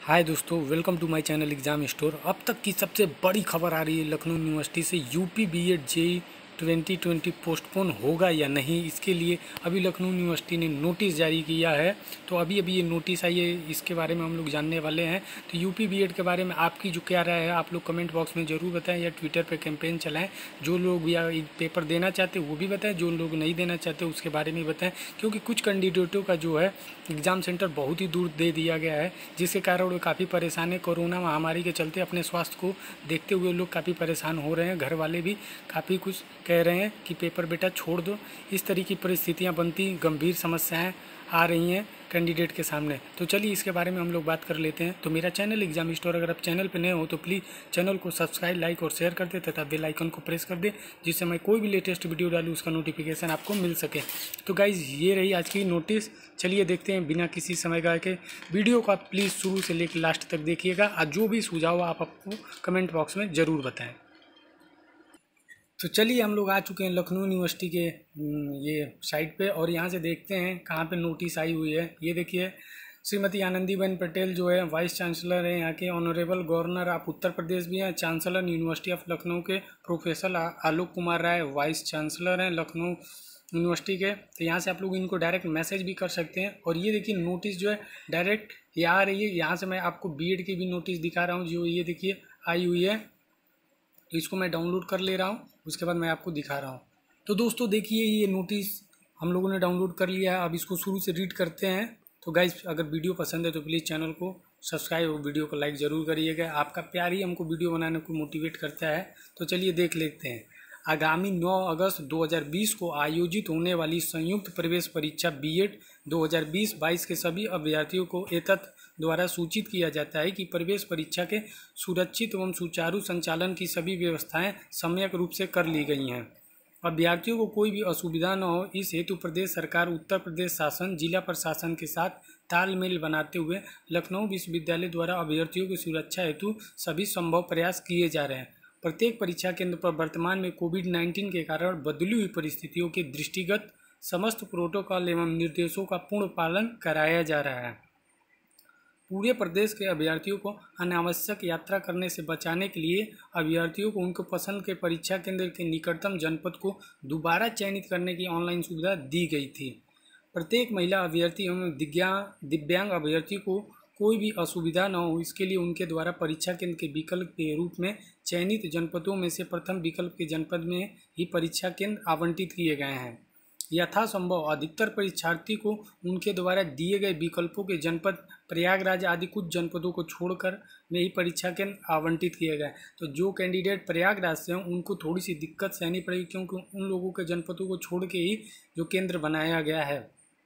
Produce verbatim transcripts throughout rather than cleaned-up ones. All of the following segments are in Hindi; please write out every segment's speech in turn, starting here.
हाय दोस्तों, welcome to my channel exam store. अब तक की सबसे बड़ी खबर आ रही है लखनऊ यूनिवर्सिटी से, UP BEd JEE twenty twenty postpone होगा या नहीं। इसके लिए अभी लखनऊ यूनिवर्सिटी ने नोटिस जारी किया है। तो अभी अभी ये नोटिस आई है, इसके बारे में हम लोग जानने वाले हैं। तो यूपी बीएड के बारे में आपकी जो क्या राय है, आप लोग कमेंट बॉक्स में ज़रूर बताएं या ट्विटर पे कैंपेन चलाएं। जो लोग या पेपर देना चाहते वो भी बताएं, जो लोग नहीं देना चाहते उसके बारे में बताएं। क्योंकि कुछ कैंडिडेटों का जो है एग्ज़ाम सेंटर बहुत ही दूर दे दिया गया है, जिसके कारण वो काफ़ी परेशान है। कोरोना महामारी के चलते अपने स्वास्थ्य को देखते हुए लोग काफ़ी परेशान हो रहे हैं। घर वाले भी काफ़ी कुछ कह रहे हैं कि पेपर बेटा छोड़ दो। इस तरह की परिस्थितियां बनती, गंभीर समस्याएं आ रही हैं कैंडिडेट के सामने। तो चलिए इसके बारे में हम लोग बात कर लेते हैं। तो मेरा चैनल एग्जाम स्टोर, अगर आप चैनल पर नए हो तो प्लीज़ चैनल को सब्सक्राइब, लाइक और शेयर कर दे तथा बेल आइकन को प्रेस कर दे, जिससे मैं कोई भी लेटेस्ट वीडियो डालूँ उसका नोटिफिकेशन आपको मिल सके। तो गाइज़, ये रही आज की नोटिस। चलिए देखते हैं बिना किसी समय गए के। वीडियो को आप प्लीज़ शुरू से लेकर लास्ट तक देखिएगा और जो भी सुझाव आप आपको कमेंट बॉक्स में ज़रूर बताएं। तो चलिए हम लोग आ चुके हैं लखनऊ यूनिवर्सिटी के ये साइट पे, और यहाँ से देखते हैं कहाँ पे नोटिस आई हुई है। ये देखिए, श्रीमती आनंदीबेन पटेल जो है वाइस चांसलर है यहाँ के। Honourable governor of Uttar Pradesh भी हैं। चांसलर यूनिवर्सिटी ऑफ लखनऊ के professor Alok Kumar Rai vice chancellor हैं लखनऊ यूनिवर्सिटी के। तो यहाँ से आप लोग इनको डायरेक्ट मैसेज भी कर सकते हैं। और ये देखिए नोटिस जो है डायरेक्ट यहाँ आ रही है। यहाँ से मैं आपको बीएड की भी नोटिस दिखा रहा हूँ, जो ये देखिए आई हुई है। तो इसको मैं डाउनलोड कर ले रहा हूँ, उसके बाद मैं आपको दिखा रहा हूँ। तो दोस्तों देखिए, ये नोटिस हम लोगों ने डाउनलोड कर लिया है। अब इसको शुरू से रीड करते हैं। तो गाइज, अगर वीडियो पसंद है तो प्लीज़ चैनल को सब्सक्राइब और वीडियो को लाइक ज़रूर करिएगा। आपका प्यार ही हमको वीडियो बनाने को मोटिवेट करता है। तो चलिए देख लेते हैं। आगामी नौ अगस्त दो हज़ार बीस को आयोजित होने वाली संयुक्त प्रवेश परीक्षा बीएड दो हज़ार बीस बाईस के सभी अभ्यर्थियों को एतत् द्वारा सूचित किया जाता है कि प्रवेश परीक्षा के सुरक्षित एवं सुचारू संचालन की सभी व्यवस्थाएं सम्यक रूप से कर ली गई हैं। अभ्यर्थियों को कोई भी असुविधा न हो, इस हेतु प्रदेश सरकार, उत्तर प्रदेश शासन, जिला प्रशासन के साथ तालमेल बनाते हुए लखनऊ विश्वविद्यालय द्वारा अभ्यर्थियों की सुरक्षा हेतु सभी संभव प्रयास किए जा रहे हैं। प्रत्येक परीक्षा केंद्र पर वर्तमान में कोविड नाइन्टीन के कारण बदली हुई परिस्थितियों के दृष्टिगत समस्त प्रोटोकॉल एवं निर्देशों का पूर्ण पालन कराया जा रहा है। पूरे प्रदेश के अभ्यर्थियों को अनावश्यक यात्रा करने से बचाने के लिए अभ्यर्थियों को उनको पसंद के परीक्षा केंद्र के निकटतम जनपद को दोबारा चयनित करने की ऑनलाइन सुविधा दी गई थी। प्रत्येक महिला अभ्यर्थी एवं दिव्यांग अभ्यर्थी को कोई भी असुविधा न हो, इसके लिए उनके द्वारा परीक्षा केंद्र के विकल्प के रूप में चयनित जनपदों में से प्रथम विकल्प के जनपद में ही परीक्षा केंद्र आवंटित किए गए हैं। यथासंभव अधिकतर परीक्षार्थी को उनके द्वारा दिए गए विकल्पों के जनपद प्रयागराज आदि कुछ जनपदों को छोड़कर में ही परीक्षा केंद्र आवंटित किए गए। तो जो कैंडिडेट प्रयागराज से हैं उनको थोड़ी सी दिक्कत सहनी पड़ेगी, क्योंकि उन लोगों के जनपदों को छोड़ के ही जो केंद्र बनाया गया है।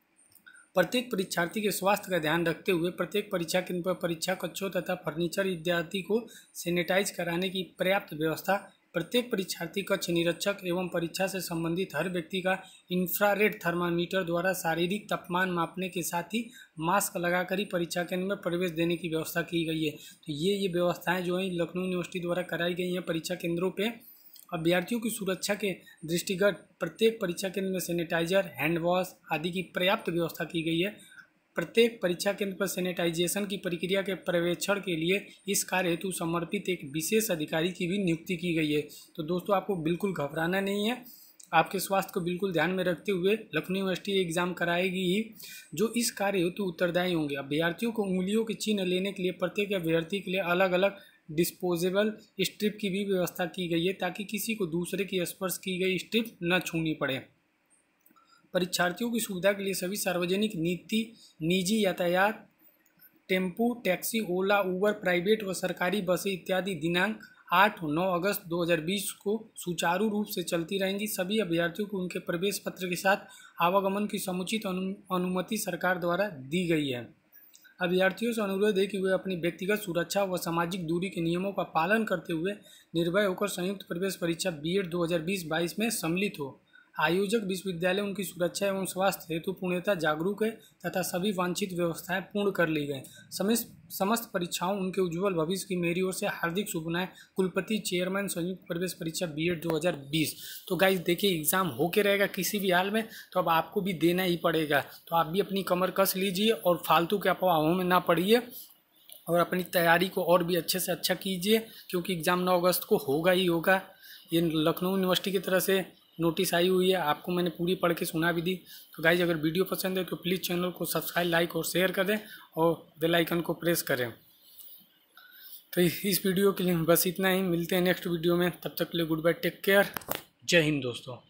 प्रत्येक परीक्षार्थी के स्वास्थ्य का ध्यान रखते हुए प्रत्येक परीक्षा केंद्र पर परीक्षा कक्षों तथा फर्नीचर इत्यादि को सैनिटाइज कराने की पर्याप्त व्यवस्था। प्रत्येक परीक्षार्थी कक्ष निरीक्षक एवं परीक्षा से संबंधित हर व्यक्ति का इंफ्रारेड थर्मामीटर द्वारा शारीरिक तापमान मापने के साथ ही मास्क लगाकर ही परीक्षा केंद्र में प्रवेश देने की व्यवस्था की गई है। तो ये ये व्यवस्थाएं जो हैं लखनऊ यूनिवर्सिटी द्वारा कराई गई हैं परीक्षा केंद्रों पे। अभ्यर्थियों की सुरक्षा के दृष्टिगत प्रत्येक परीक्षा केंद्र में सैनिटाइजर, हैंड वॉश आदि की पर्याप्त व्यवस्था की गई है। प्रत्येक परीक्षा केंद्र पर सैनिटाइजेशन की प्रक्रिया के पर्यवेक्षण के लिए इस कार्य हेतु समर्पित एक विशेष अधिकारी की भी नियुक्ति की गई है। तो दोस्तों, आपको बिल्कुल घबराना नहीं है। आपके स्वास्थ्य को बिल्कुल ध्यान में रखते हुए लखनऊ यूनिवर्सिटी एग्जाम कराएगी ही, जो इस कार्य हेतु उत्तरदायी होंगे। अभ्यर्थियों को उंगलियों के चिन्ह लेने के लिए प्रत्येक अभ्यर्थी के लिए अलग अलग डिस्पोजेबल स्ट्रिप की भी व्यवस्था की गई है, ताकि किसी को दूसरे की स्पर्श की गई स्ट्रिप न छूनी पड़े। परीक्षार्थियों की सुविधा के लिए सभी सार्वजनिक नीति निजी यातायात, tempo, taxi, Ola, Uber, private व सरकारी बसें इत्यादि दिनांक आठ नौ अगस्त दो हज़ार बीस को सुचारू रूप से चलती रहेंगी। सभी अभ्यर्थियों को उनके प्रवेश पत्र के साथ आवागमन की समुचित अनु, अनुमति सरकार द्वारा दी गई है। अभ्यर्थियों से अनुरोध है कि वे अपनी व्यक्तिगत सुरक्षा व सामाजिक दूरी के नियमों का पालन करते हुए निर्भय होकर संयुक्त प्रवेश परीक्षा बीएड दो हज़ार बीस बाईस में सम्मिलित हो। आयोजक विश्वविद्यालय उनकी सुरक्षा एवं स्वास्थ्य हेतु पूर्णतः जागरूक है तथा सभी वांछित व्यवस्थाएं पूर्ण कर ली गई। समस्त समस्त परीक्षाओं उनके उज्जवल भविष्य की मेरी ओर से हार्दिक शुभकामनाएं। कुलपति चेयरमैन संयुक्त प्रवेश परीक्षा बीएड दो हज़ार बीस। तो गाइस देखिए, एग्जाम होके रहेगा किसी भी हाल में, तो अब आपको भी देना ही पड़ेगा। तो आप भी अपनी कमर कस लीजिए और फालतू के अफवाहों में ना पड़िए। और अपनी तैयारी को और भी अच्छे से अच्छा कीजिए, क्योंकि एग्ज़ाम नौ अगस्त को होगा ही होगा। ये लखनऊ यूनिवर्सिटी की तरफ से नोटिस आई हुई है, आपको मैंने पूरी पढ़ के सुना भी दी। तो गाइज अगर वीडियो पसंद है तो प्लीज़ चैनल को सब्सक्राइब, लाइक और शेयर करें और बेल आइकन को प्रेस करें। तो इस वीडियो के लिए बस इतना ही, मिलते हैं नेक्स्ट वीडियो में, तब तक के लिए गुड बाय, टेक केयर, जय हिंद दोस्तों।